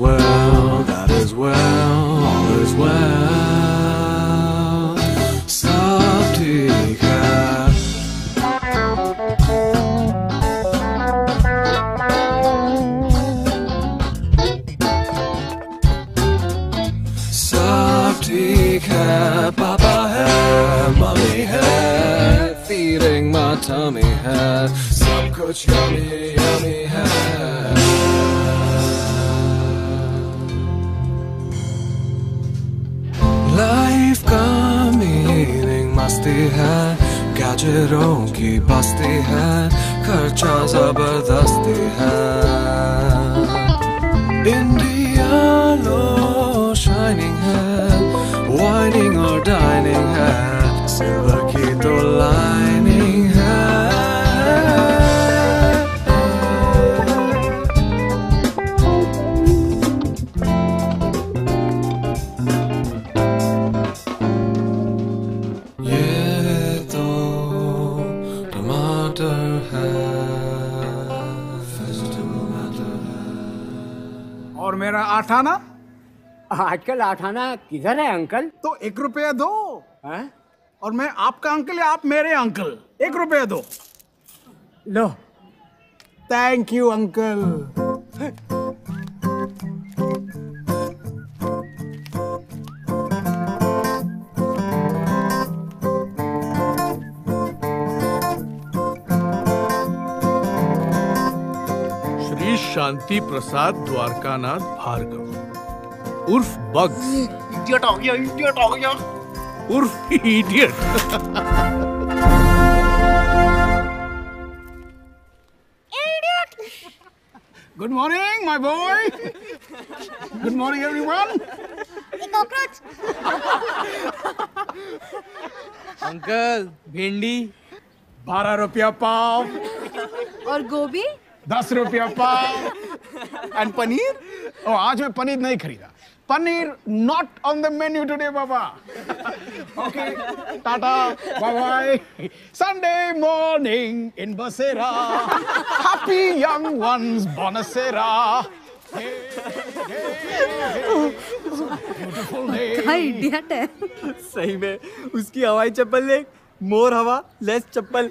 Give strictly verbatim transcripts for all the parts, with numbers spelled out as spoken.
well, that is well, all is well. सब ठीक है. सब ठीक है, पापा है, मम्मी है, feeding my tummy है, सब कुछ yummy yummy है. लाइफ का मीनिंग मस्ती है, गैजेटों की बस्ती है, खर्चा जबरदस्ती है. इंडिया लो शाइनिंग है, वाइनिंग और डाइनिंग है, सिल्वर की तो लाइनिंग है. और मेरा आठाना? आजकल आठाना किधर है अंकल? तो एक रुपया दो. है? और मैं आपका अंकल या आप मेरे अंकल? एक रुपया दो. लो. Thank you uncle. Shanti Prasad Dwarkanath Bhargava उर्फ बग्स. इडियट हो गया, इडियट हो गया. उर्फ idiot. Good morning my boy. Good morning everyone. Cockroach. Uncle भिंडी बारह रुपया पाव. और गोभी दस रुपया पाव. एंड पनीर? ओ, आज मैं पनीर नहीं खरीदा. Paneer not on the menu today बाबा. Okay, tata, bye bye. Sunday morning in Basera. Happy young ones बोनसेरा. Beautiful day. हाँ इडियट है. सही में उसकी हवाई चप्पल देख. मोर हवा लेस चप्पल.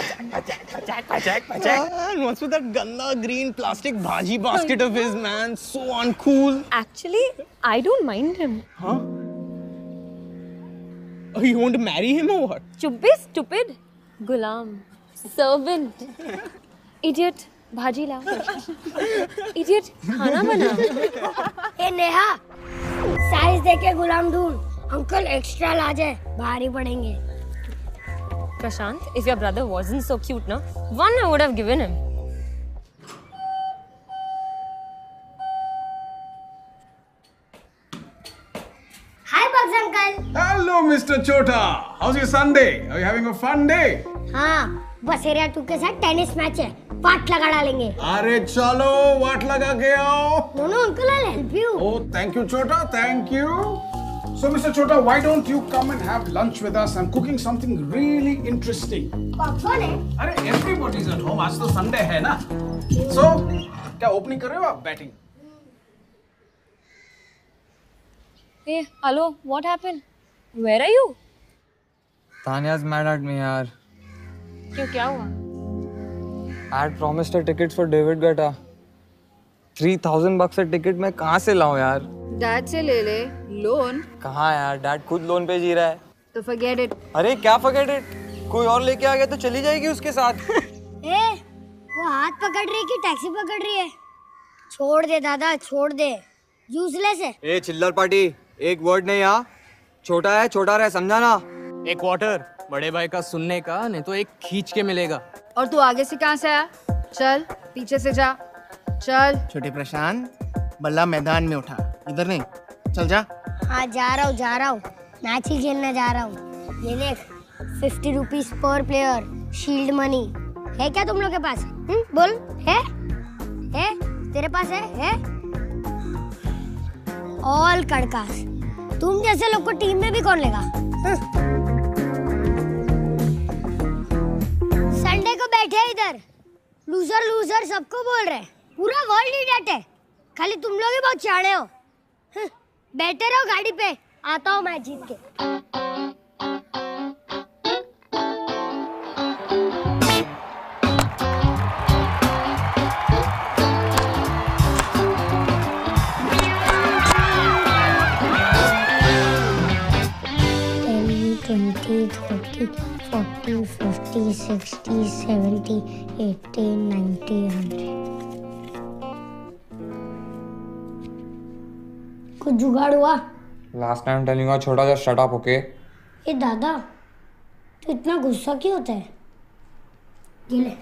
And what's with that ganda green plastic bhaji basket of his, man? So uncool. Actually, I don't mind him. Huh? Oh, you want to marry him or what? चुप बे stupid. गुलाम. Servant. Idiot. भाजी लाओ. Idiot. खाना बना. ए Neha, size देके गुलाम ढूंढ. Uncle extra large है, भारी पड़ेंगे. Prashant, if your brother wasn't so cute, no, one I would have given him. Hi, Bugs uncle. Hello, Mister Chota. How's your Sunday? Are you having a fun day? हाँ, बसेरिया to के साथ tennis match है. वाट लगा डालेंगे. अरे चलो वाट लगा के आओ. No, no, uncle, I'll help you. Oh, thank you, Chota. Thank you. So, Mister Chota, why don't you come and have lunch with us? I'm cooking something really interesting. Popcorn है? अरे everybody's at home. आज तो Sunday है ना? So, क्या opening कर रहे हो आप? Batting. Hey, hello. What happened? Where are you? Tanya's mad at me यार. क्यों क्या हुआ? I had promised her tickets for David Guetta. Three thousand bucks a ticket मैं कहाँ से लाऊं यार? डैड से ले ले. लोन? कहाँ यार? डैड खुद लोन पे जी रहा है. तो forget it. अरे क्या forget it? कोई और लेके आ गया तो चली जाएगी उसके साथ. ए, वो हाथ पकड़ रही है कि टैक्सी पकड़ रही है? छोड़ दे दादा, छोड़ दे. यूजलेस है. ए चिल्लर पार्टी, एक वर्ड नहीं यहाँ. छोटा है, छोटा रहे, समझा ना? एक वाटर बड़े भाई का सुनने का, नहीं तो एक खींच के मिलेगा. और तू आगे से कहाँ से आया? चल पीछे से जा. चल. छोटे प्रशांत, बल्ला मैदान में उठा, इधर नहीं. चल जा. हाँ जा रहा हूँ, जा रहा हूँ. मैच ही खेलने जा रहा हूँ. ये देख, फिफ्टी रुपीज पर प्लेयर, शील्ड मनी. है क्या तुम लोग के पास? हुँ? बोल. है? है? तेरे पास है? है? ऑल कड़कास. तुम जैसे लोग को टीम में भी कौन लेगा? संडे को बैठे इधर, लूजर लूजर सबको बोल रहे. पूरा वर्ल्ड ही डट है. खाली तुम लोग ही बहुत चाड़े हो। बैठे रहो गाड़ी पे, आता हूँ मैं जीत के। Twenty, thirty, forty, fifty, sixty, seventy, eighty, ninety, hundred. कुछ जुगाड़ हुआ? Last time telling you छोटा just shut up, okay? ए दादा, तो इतना गुस्सा क्यों होता है? ये ले।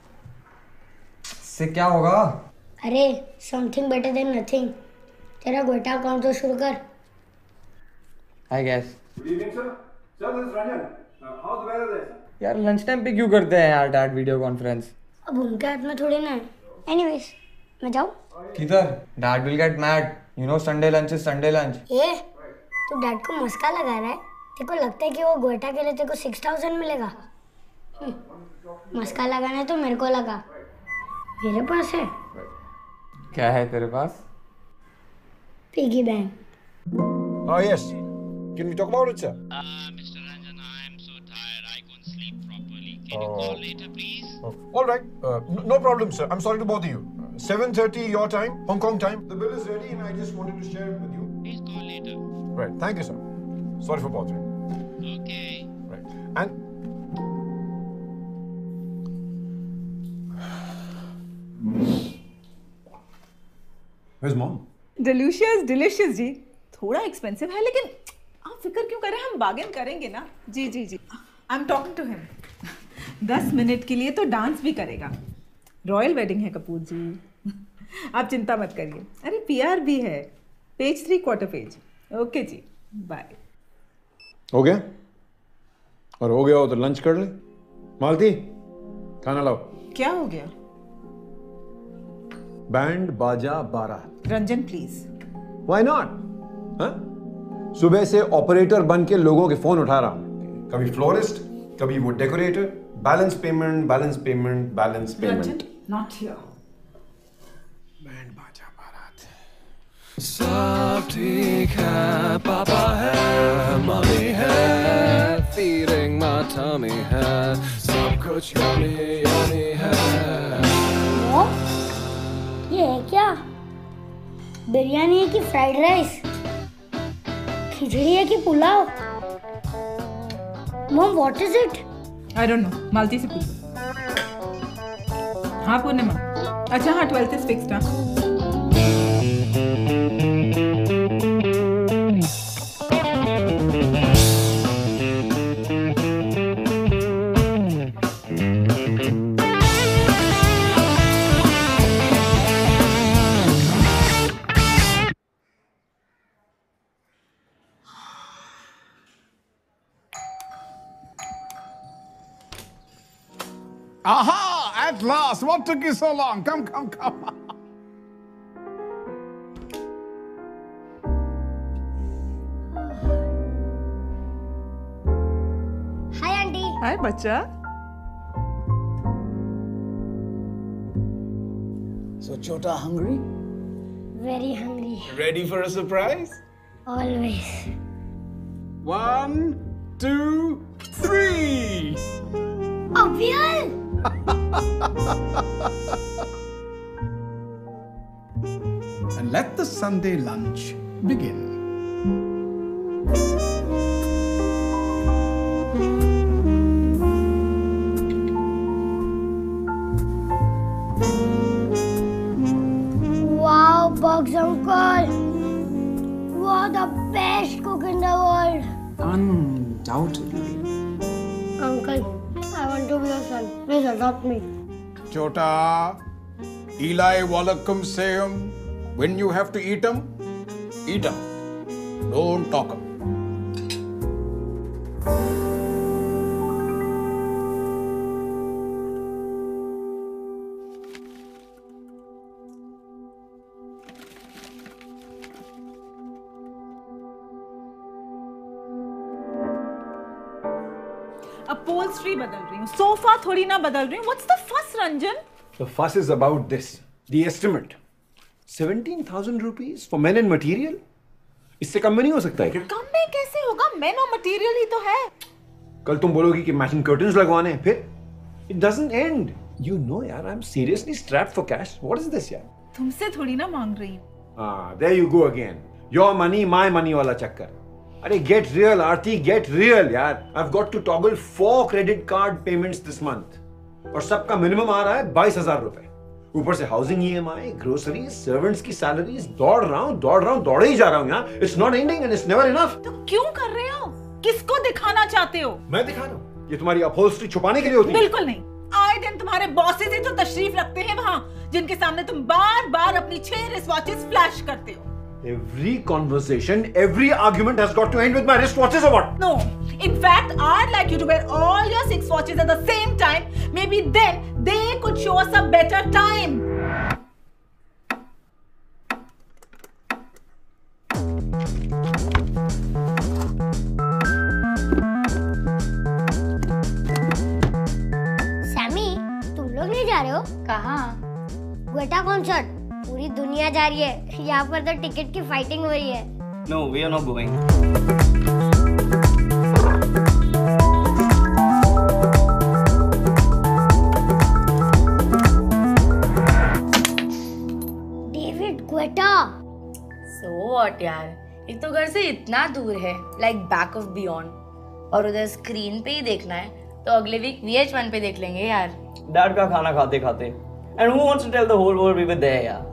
इससे क्या होगा? अरे, something better than nothing। तेरा गोटा अकाउंट तो शुरू कर। I guess। Good evening, sir. Sir, this is Ranjan. Uh, how's the weather there, sir? यार लंच टाइम पे क्यों करते हैं यार डैड वीडियो कॉन्फ्रेंस? अब उनके हाथ में थोड़ी ना है। Anyways, मैं जाऊँ? किधर? Dad will get mad. You know Sunday lunch is Sunday lunch. ये तू डैड को मस्का लगा रहा है? तेरे को लगता है कि वो गोटा के लिए तेरे को सिक्स थाउजेंड मिलेगा? मस्का लगाना है तो मेरे को लगा, मेरे पास है। क्या है तेरे पास? Piggy bank. Oh, yes. Can we talk about it, sir? Uh, Mister Ranjan, I am so tired. I can't sleep properly. Can you call later, please? Oh, all right. Uh, no, no problem, sir. I'm sorry to bother you. Uh, seven thirty your time, Hong Kong time. The bill is ready and I just wanted to share it with you. Please call later. Right. Thank you, sir. Sorry for bothering. Okay. Right. And where's mom? Delicious delicious जी। थोड़ा expensive है लेकिन आप फिक्र क्यों कर रहे हैं, हम बार्गेन करेंगे ना। जी जी जी। I am talking to him. दस मिनट के लिए तो डांस भी करेगा। रॉयल वेडिंग है कपूर जी, आप चिंता मत करिए। अरे पीआर भी है, page three quarter page. Okay जी, बाय। हो गया? और हो गया हो तो लंच कर ले। मालती, खाना लाओ। क्या हो गया? बैंड बाजा बारात। रंजन प्लीज। Why not? हाँ? सुबह से ऑपरेटर बन के लोगों के फोन उठा रहा हूं। कभी फ्लोरिस्ट, कभी वो decorator. Balance payment, balance payment, balance payment. Not here. Band बाजा बारात। सब ठीक है, पापा है, मम्मी है, feeding my tummy है, सब कुछ yummy yummy है। मॉम, ये है क्या? बिरयानी है कि फ्राइड राइस? खिचड़ी है कि पुलाव? Mom, what is it? I don't know, Malti से पूछो। हाँ पूर्णिमा। अच्छा हाँ, ट्वेल्थ इज फिक्स्ड। हाँ Aha! At last! What took you so long? Come, come, come. Hi, auntie. Hi बच्चा। So, Chota, hungry? Very hungry. Ready for a surprise? Always. One, two, three! Avyal! And let the Sunday lunch begin. Wow, Bugs uncle! You are the best cook in the world. Undoubtedly. Uncle, I want to be your son. Please adopt me. Chota, Eli Wallacum say 'em. When you have to eat 'em, eat 'em. Don't talk 'em. Upholstery बदल रही हूँ, sofa थोड़ी ना बदल रही हूँ। What's the fuss, Ranjan? The fuss is about this. The estimate. Seventeen thousand rupees for men and material? इससे कम में नहीं हो सकता है क्या? कम में कैसे होगा? मेन और मटेरियल ही तो है। कल तुम बोलोगी कि मैचिंग कर्टन्स लगवाने हैं, फिर it doesn't end. You know यार, I am seriously strapped for cash. What is this यार? तुमसे थोड़ी ना मांग रही हूँ। Ah, there you go again. Your money, my money वाला चक्कर। अरे get real, आरती, get real यार। I've got to toggle four credit card payments this month, और सबका मिनिमम आ रहा है बाईस हजार रुपए। ऊपर से housing E M I, groceries, servants की सैलरीज, दौड़ रहा हूँ, दौड़ रहा हूँ, दौड़े ही जा रहा हूँ यार। It's not ending and it's never enough। तो क्यों कर रहे हो? किसको दिखाना चाहते हो? मैं दिखा रहा हूँ। ये तुम्हारी अपहोल्स्ट्री छुपाने के लिए होती है? बिल्कुल नहीं। आए दिन तुम्हारे बॉसेस ही तो तशरीफ रखते हैं वहाँ, जिनके सामने तुम बार बार अपनी छह रिस्टवॉचेस फ्लैश करते हो। Every conversation, every argument has got to end with my wristwatches or what? No. In fact, I'd like you to wear all your six watches at the same time. Maybe then they could show us a better time. Sammy, तुम लोग नहीं जा रहे हो? कहाँ? Guetta concert. पूरी दुनिया जा रही है, यहाँ पर तो टिकट की फाइटिंग हो रही है। No, we are not going. David Guetta. So what यार? एक तो घर से इतना दूर है, like back of beyond, और उधर स्क्रीन पे ही देखना है, तो अगले वीक V H one पे देख लेंगे यार। Dad का खाना खाते खाते. And who wants to tell the whole world we were there, यार?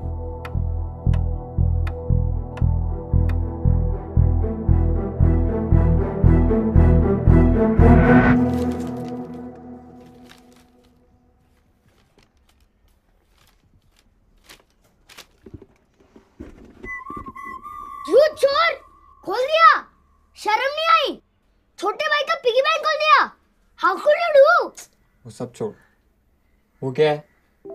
यू चोर! खोल दिया? शर्म नहीं आई? छोटे भाई का पिगी बैंक खोल दिया? How could you do? वो सब छोड़। वो क्या है?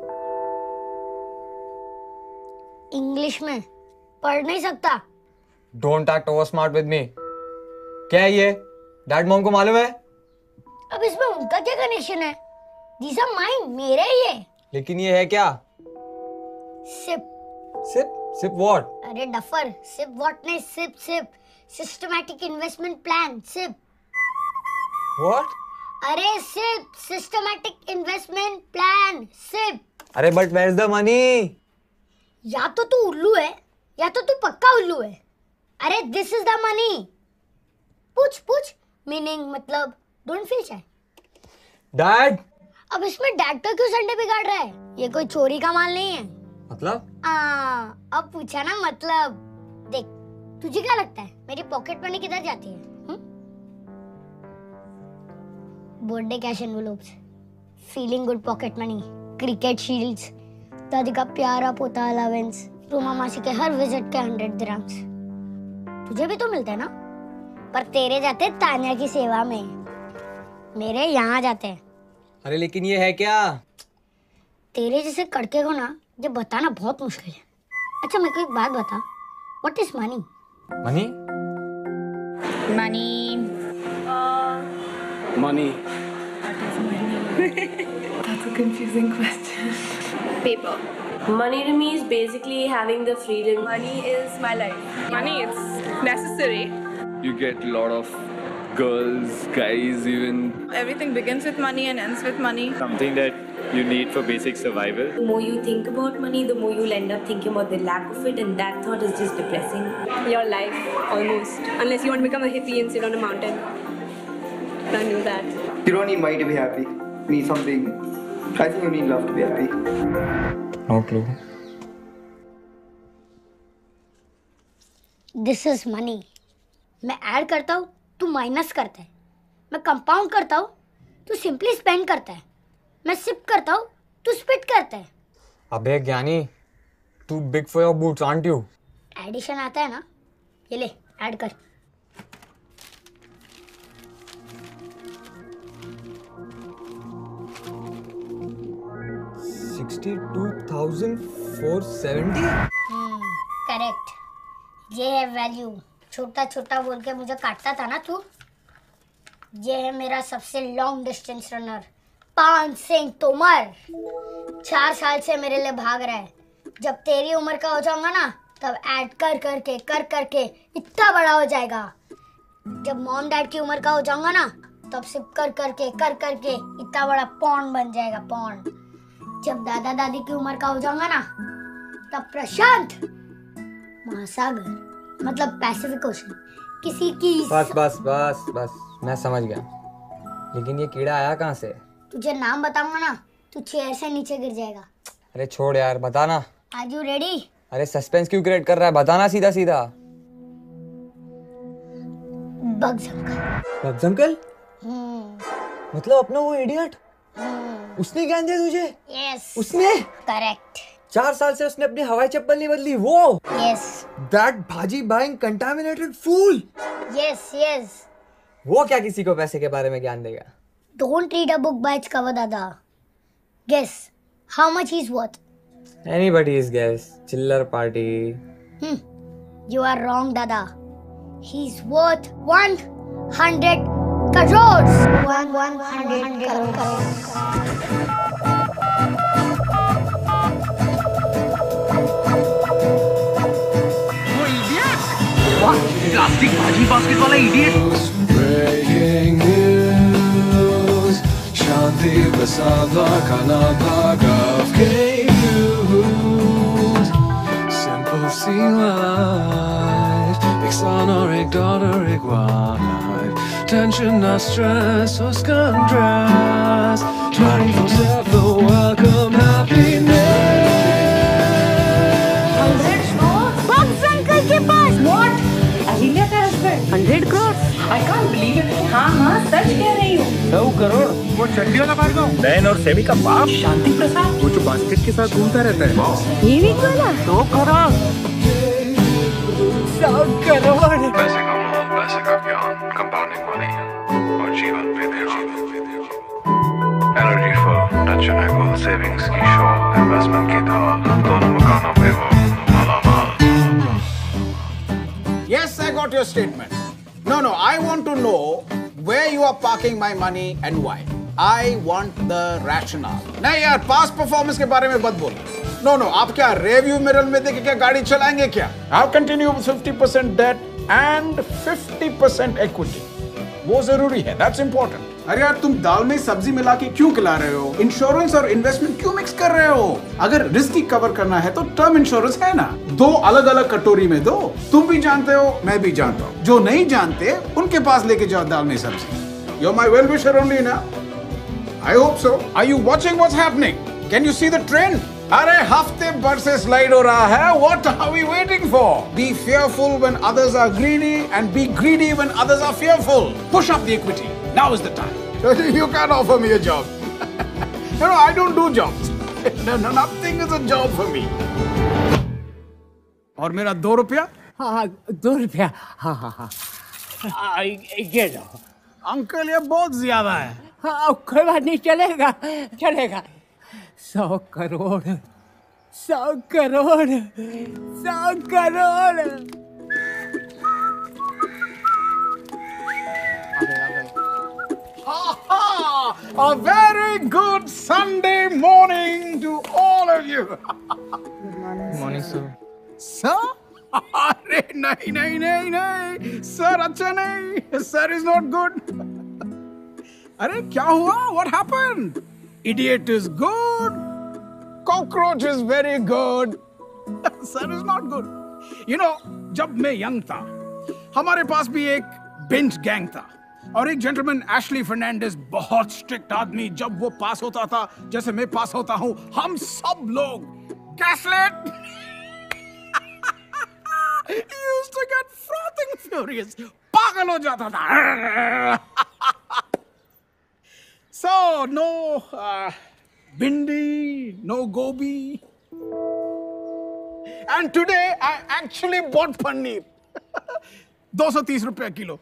इंग्लिश में पढ़ नहीं सकता। Don't act over smart with me. क्या है ये? डैड मॉम को मालूम है? अब इसमें उनका क्या कनेक्शन है? These are mine, मेरे ही है। लेकिन ये है क्या? सिप। सिप? SIP what? अरे डफर, सिप व्हाट नहीं, SIP SIP systematic investment plan, SIP. What? अरे SIP, systematic investment plan, SIP. अरे but where's the money? या तो तू उल्लू है या तो तू पक्का उल्लू है। अरे दिस इज द मनी। पूछ पूछ, मीनिंग मतलब डोंट फील शाय। डैड। अब इसमें डैड का क्यों संडे बिगाड़ रहा है? ये कोई चोरी का माल नहीं है। मतलब? आ, अब पूछा ना मतलब। देख, तुझे क्या लगता है मेरी पॉकेट मनी किधर जाती है? Birthday cash envelopes, feeling good pocket money, cricket shields, दादी का प्यारा पोता अलावेंस, रोमा मासी के हर विजिट के हंड्रेड दिरहम्स। तुझे भी तो मिलते हैं ना, पर तेरे जाते तान्या की सेवा में, मेरे यहाँ जाते हैं। अरे लेकिन ये है क्या? तेरे जैसे कड़के को ना ये बताना बहुत मुश्किल है। अच्छा मेरे को एक बात बता, what is money? Money? Money Money. That's a confusing question. paper. Money to me is basically having the freedom. Money is my life. Money is necessary. You get a lot of girls, guys, even. Everything begins with money and ends with money. Something that you need for basic survival. The more you think about money, the more you'll end up thinking about the lack of it, and that thought is just depressing. Your life, almost. Unless you want to become a hippie and sit on a mountain. Can't do that. You don't need money to be happy. You need something. I think you need love to be happy. No clue. This is money. मैं add करता हूँ, तू minus करता है। मैं compound करता हूँ, तू सिंपली स्पेंड करता है। मैं सिप करता हूँ, तू स्पिट करता है। अबे ज्ञानी, तू big for your boots aren't you? Addition आता है ना, ये ले ऐड कर। sixty-two thousand four hundred seventy? Hmm, correct. ये है वैल्यू। छोटा छोटा बोल के मुझे काटता था ना तू। ये है मेरा सबसे लॉन्ग डिस्टेंस रनर, पान सिंह तोमर। चार साल से मेरे लिए भाग रहा है। जब तेरी उम्र का हो जाऊंगा ना, तब ऐड कर करके कर करके इतना बड़ा हो जाएगा। जब मॉम डैड की उम्र का हो जाऊंगा ना, तब सिर्फ कर करके कर करके इतना बड़ा पॉन्ड बन जाएगा, पॉन्ड। जब दादा दादी की उम्र का हो जाऊंगा ना, तब प्रशांत महासागर, मतलब पैसिफिक ओशन, किसी की। बस बस बस बस, मैं समझ गया। लेकिन ये कीड़ा आया कहाँ से? तुझे नाम बताऊंगा ना, तू चेयर से नीचे गिर जाएगा। अरे छोड़ यार, बताना। Are you ready? अरे सस्पेंस क्यों क्रिएट कर रहा है, बताना सीधा सीधा। Bugs uncle. Bugs uncle? हम्म। मतलब अपना वो इडियट? उसने ज्ञान दिया तुझे? यस। उसने? करेक्ट। चार साल से उसने अपनी हवाई चप्पल नहीं बदली, वो? Yes. That bhaji buying contaminated fool. Yes yes. वो क्या किसी को पैसे के बारे में ज्ञान देगा? Don't read a book by its cover, Dada. Guess how much he's worth. Anybody's guess. Chiller party. Hmm. You are wrong, Dada. He's worth one hundred crores. One one hundred crores. Plastic bhaji basket वाला idiot. Breaking news, Shanti Prasad Dwarkana Bhargav gave news. Simple sea life, ek son or ek daughter, ek wife. Tension or stress or undress. twenty-four seven, welcome happiness. Bugs uncle के पास। What? Ahilya का husband hundred crore? I can't believe it. हाँ हाँ सच कह रही हूँ। सौ करोड़? वो चड्डी वाला भार्गव? नैन और सेमी का बाप? शांति प्रसाद? वो जो बास्केट के साथ घूमता रहता है? ये भी वाला? सौ करोड़? सौ करोड़? पैसे का मोह, पैसे का ज्ञान, कंपाउंडिंग मनी और जीवन पे ध्यान। Energy full, touch and ego, savings की शॉल, इन्वेस्टमेंट की ढाल, दोनों मकानों पे वो मालामाल। Yes, I got your statement. No, no, I want to know where you are parking my money and why. I want the rationale. नहीं यार, past performance के बारे में मत बोलो. No, no, आप क्या review mirror में देख के क्या गाड़ी चलाएंगे क्या? I'll continue with fifty percent debt and fifty percent equity. वो जरूरी है, that's important. अरे यार तुम दाल में सब्जी मिला के क्यों खिला रहे हो? इंश्योरेंस और इन्वेस्टमेंट क्यों मिक्स कर रहे हो? अगर रिस्क ही कवर करना है तो टर्म इंश्योरेंस है ना, दो अलग अलग कटोरी में दो। तुम भी जानते हो, मैं भी जानता हूँ। जो नहीं जानते उनके पास लेके जाओ दाल में सब्जी। You're my well wisher only ना? I hope so. Are you watching what's happening? Can you see the trend? अरे हफ्ते भर से स्लाइड हो रहा है। What are we waiting for? Be fearful when others are greedy and be greedy when others are fearful. Push up the equity. Now is the time. You can't offer me a job. No, no, I don't do jobs. No, no, nothing is a job for me. और मेरा दो रुपया? हाँ दो रुपया। हाँ हाँ हाँ ये लो। अंकल ये बहुत ज्यादा है। हाँ कोई बात नहीं, चलेगा चलेगा। सौ करोड़, सौ करोड़, सौ crore. A very good Sunday morning to all of you. Good morning, sir. Sir? अरे नहीं नहीं नहीं नहीं, सर अच्छा नहीं, सर is not good. अरे क्या हुआ? What happened? Idiot is good. Cockroach is very good. Sir is not good. You know, जब मैं young था, हमारे पास भी एक बेंच गैंग था और एक जेंटलमैन एशली फर्नांडिस, बहुत स्ट्रिक्ट आदमी। जब वो पास होता था जैसे मैं पास होता हूँ, हम सब लोग गैसलेट used to get frothing furious, पागल हो जाता था। So no uh, bindi, no gobi, and today I actually bought paneer. दो सौ तीस रुपया किलो।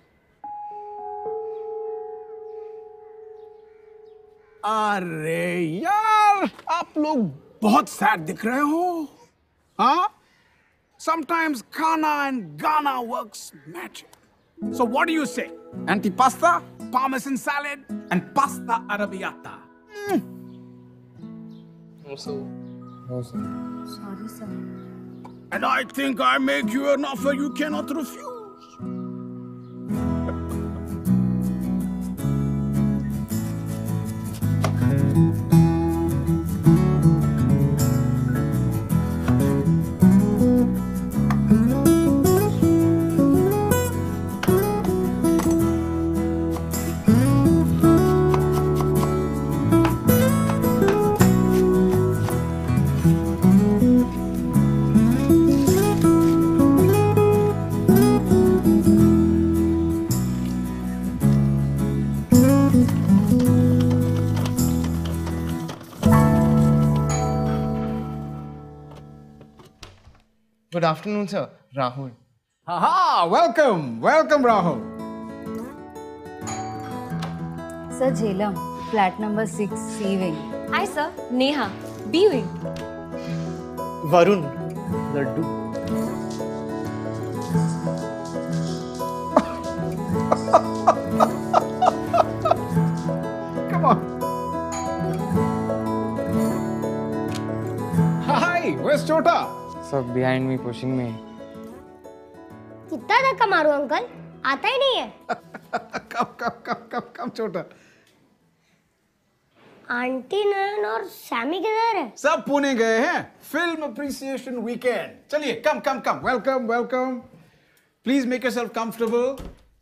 अरे यार आप लोग बहुत सैड दिख रहे हो, हाँ? Sometimes Kana and Ghana works magic. So what do you say? Antipasta, parmesan salad, and pasta arrabbiata. Mm. Also, No, sir. Sorry, sir. And I think I make you an offer you cannot refuse. Good afternoon, sir. Rahul. Haha, welcome, welcome Rahul. Sir, Jhelum, flat number six, C wing. Hi, sir. Neha, B wing. Varun. Laddu. Come on. Hi, where's Chota? Sir, behind me, pushing me. कितना धक्का मारूं uncle? आता ही नहीं है। Come, come, come, come, come, Chota. Auntie Nayan और Sammy किधर है? सब पुणे गए हैं फिल्म अप्रिसिएशन वीकेंड. चलिए, come, come, come. Welcome, welcome. Please make yourself comfortable.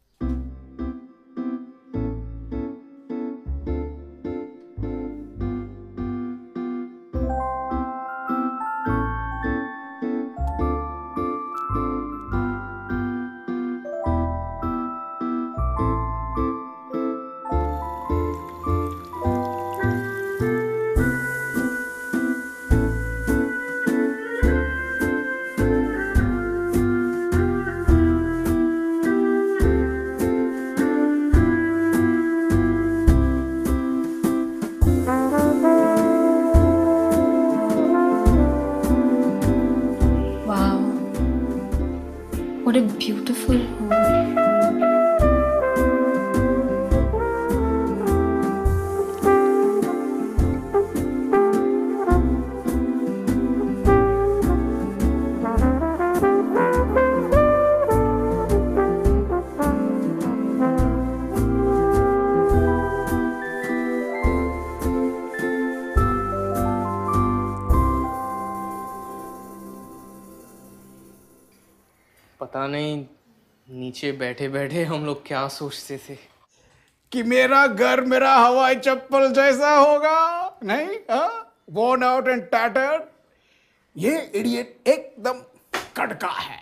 What a beautiful home. पता नहीं नीचे बैठे बैठे हम लोग क्या सोचते थे कि मेरा घर मेरा हवाई चप्पल जैसा होगा. नहीं, हाँ? Worn out and tattered. ये इडियट एकदम कड़का है.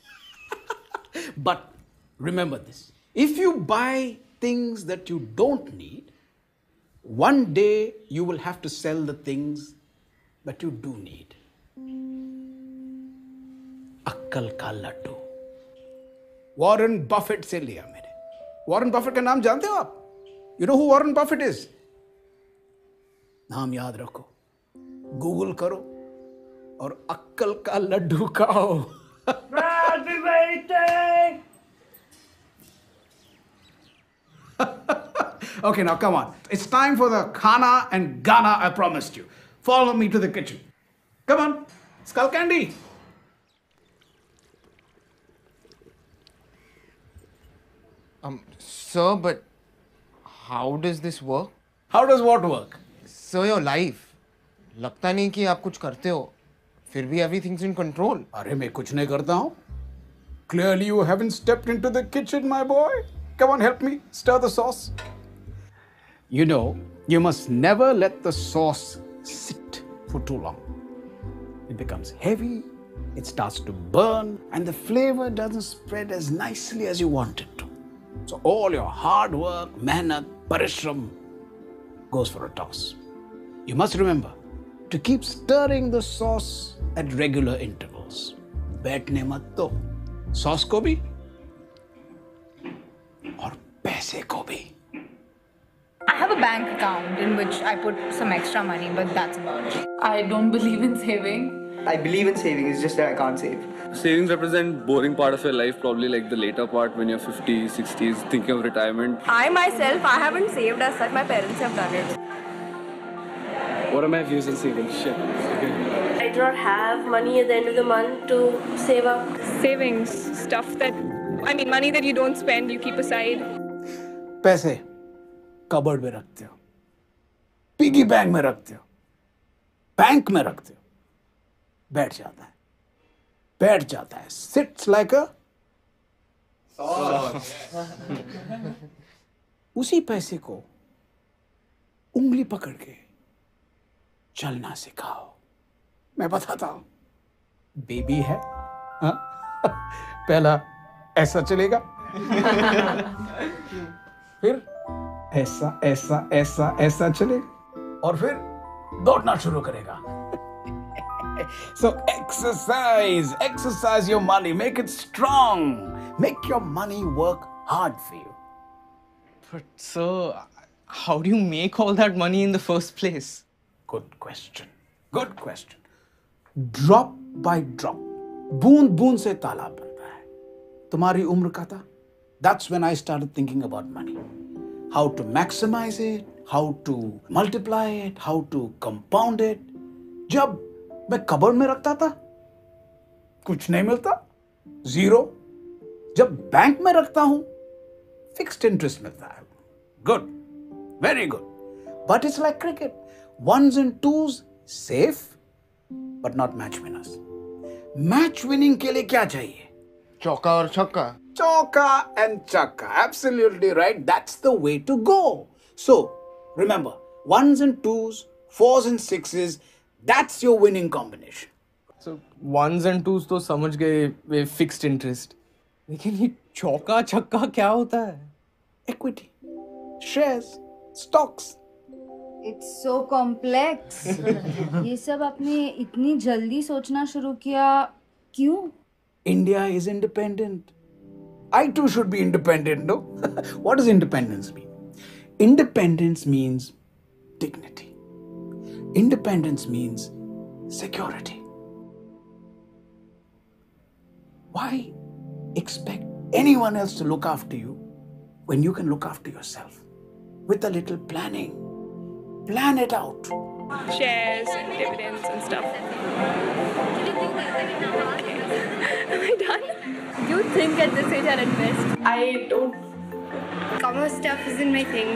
But remember this. If you buy things that you don't need, one day you will have to sell the things that you do need. अक्कल का लड्डू. वॉरेन बफेट से लिया मैंने. Warren Buffett का नाम जानते हो आप? You know who Warren Buffett is? नाम याद रखो, गूगल करो और अक्कल का लड्डू खाओ. Okay, now come on. It's time for the khana and gana I promised you. Follow me to the kitchen. Come on, skull candy. Um, sir, but how does this work? How does what work? Sir, your life. लगता नहीं कि आप कुछ करते हो, फिर भी everything's in control. अरे मैं कुछ नहीं करता हूँ. Clearly you haven't stepped into the kitchen, my boy. Come on, help me stir the sauce. You know, you must never let the sauce sit for too long. It becomes heavy, it starts to burn, and the flavor doesn't spread as nicely as you want it to. So all your hard work, mehnat, parishram goes for a toss. You must remember to keep stirring the sauce at regular intervals. बैठने मत दो. Sauce को भी और पैसे को भी. I have a bank account in which I put some extra money, but that's about it. I don't believe in saving. I believe in saving, it's just that I can't save. Savings represent boring part of your life, probably like the later part when you're fifties, sixties, thinking of retirement. I myself, I haven't saved as such. My parents have done it. What are my views on saving? Shit. Okay. do not have money at the end of the month to save up. Savings, stuff that, I mean, money that you don't spend, you keep aside. पैसे cupboard में रखते हो, piggy bank में रखते हो, bank में रखते हो, बैठ जाता है, बैठ जाता है, sits like a उसी पैसे को उंगली पकड़ के चलना सिखाओ। मैं बताता हूं, बेबी है, हाँ? पहला ऐसा चलेगा, फिर ऐसा ऐसा ऐसा ऐसा चलेगा, और फिर दौड़ना शुरू करेगा। So exercise, exercise your money, make it strong, make your money work hard for you. But sir, how do you make all that money in the first place? Good question. Good question. Drop by drop, बूंद बूंद से तालाब बनता है। तुम्हारी उम्र का था? That's when I started thinking about money. How to maximize it, how to multiply it, how to compound it. जब मैं कबर्ड में रखता था, कुछ नहीं मिलता, जीरो। जब बैंक में रखता हूं, फिक्स्ड इंटरेस्ट मिलता है। Good, very good. But it's like cricket, ones and twos safe, but not match winners. Match winning के लिए क्या चाहिए? चौका और छक्का। चौका and chakka, absolutely right. That's the way to go. So remember, ones and twos, fours and sixes. That's your winning combination. So ones and twos तो समझ गए वे fixed interest. लेकिन ये चौका छक्का क्या होता है? Equity, shares, stocks. It's so complex. ये सब आपने इतनी जल्दी सोचना शुरू किया क्यों? India is independent. I too should be independent, no? What does independence mean? Independence means dignity. Independence means security. Why expect anyone else to look after you when you can look after yourself? With a little planning. Plan it out. Shares and dividends and stuff. Okay. Am I done? Do you think at this age I'll invest? I don't. Commerce stuff isn't my thing.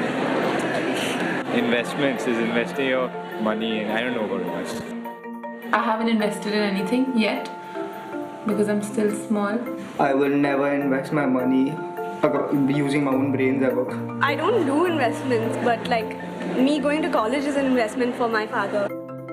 Investments is investing your money in. I don't know about much. I haven't invested in anything yet because I'm still small. I will never invest my money using my own brains ever. I don't do investments, but like me going to college is an investment for my father.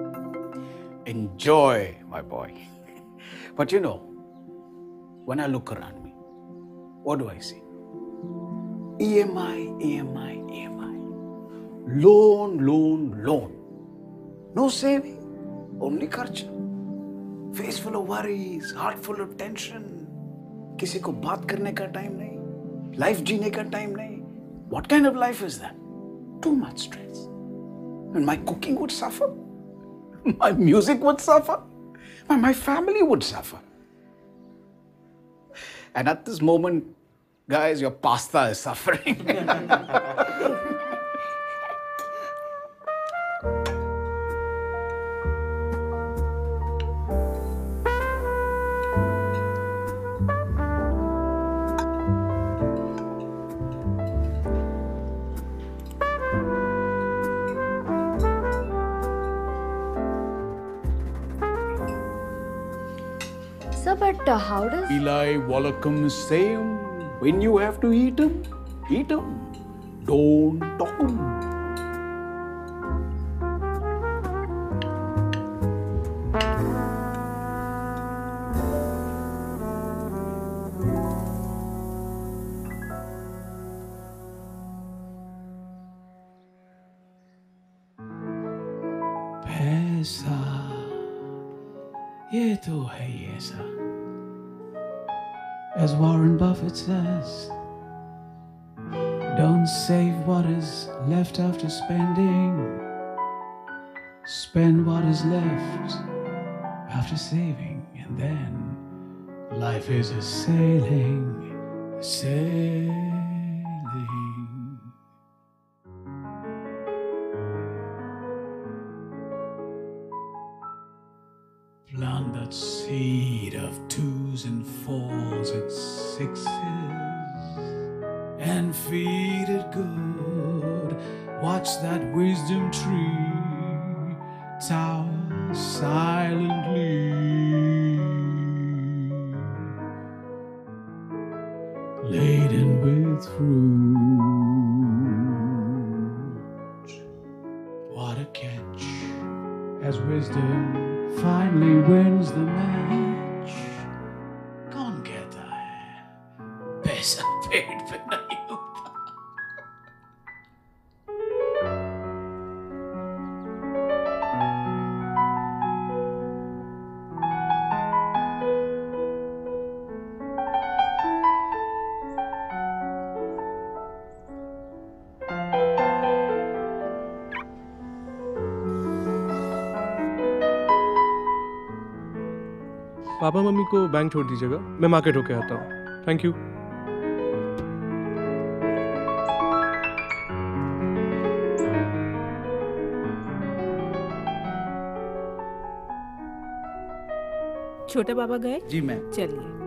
Enjoy, my boy. But you know, when I look around me, what do I see? E M I, E M I, E M I. Loan, loan, loan. No saving, only kharcha. Face full of worries, heart full of tension. किसी को बात करने का time नहीं, life जीने का time नहीं. What kind of life is that? Too much stress. And my cooking would suffer. My music would suffer. And my family would suffer. And at this moment, guys, your pasta is suffering. Sir, but uh, how does... Eli Wallacom is same. When you have to eat them, eat them. Don't talk them. पैसा ये तो है ही ऐसा. As Warren Buffett says, don't save what is left after spending. Spend what is left after saving, and then life is a sailing, sailing. fours and sixes and feed it good. Watch that wisdom tree tower silently, laden with fruit. What a catch, as wisdom finally wins the match. कौन कहता है पैसा पेट पे नहीं होता? Papa mummy को bank छोड़ दीजिएगा, मैं मार्केट होके आता हूँ। Thank you. छोटे बाबा गए? जी मैम। चलिए।